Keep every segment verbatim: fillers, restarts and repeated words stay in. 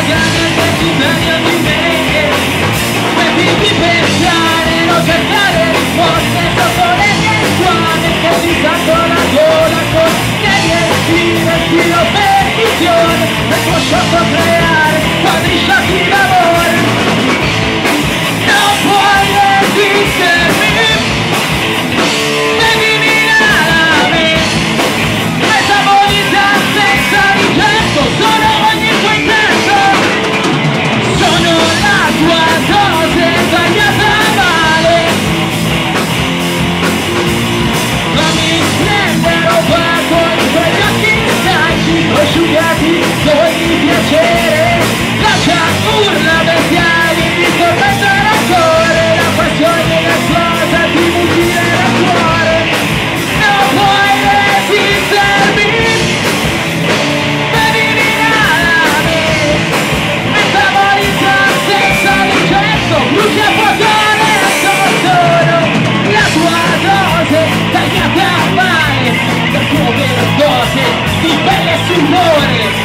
ganas de tu daño mi mente. Mettiti pensare, non cercare risposte sotto le mie suone, che ti sacco la gola con serie stile, stile perdizione, e tuo sciocco creare quadri sciocchi d'amore. Non puoi resistermi, venimi a me, metabolizza senza rigetto, sono ogni tuo intento, sono la tua dose tagliata male. Fammi prendere un baco in quegli occhi stanchi, prosciugati d'ogni piacere, lascia urla bestiali di tormento e rancore, la passione esplosa ti mutila nel cuore. Non puoi resistermi, venimi da me, metabolizza senza rigetto, bruci a fuoco adesso, sono la tua dose tagliata a male, la tua vera dose di pelle e sudore.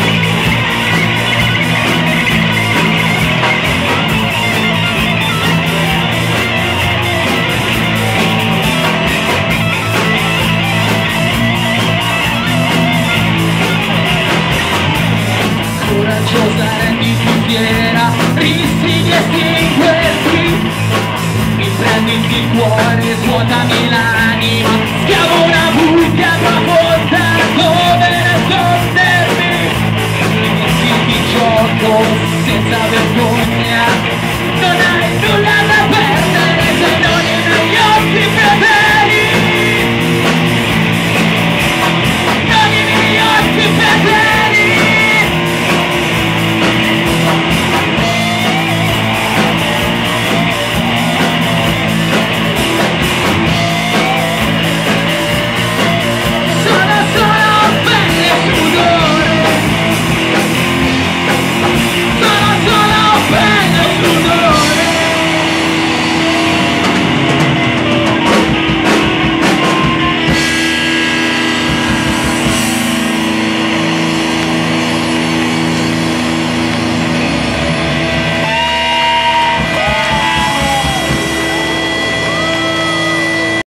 Coraggiosa, renditi fiera, rischi di estinguerti, mi prendi il cuore.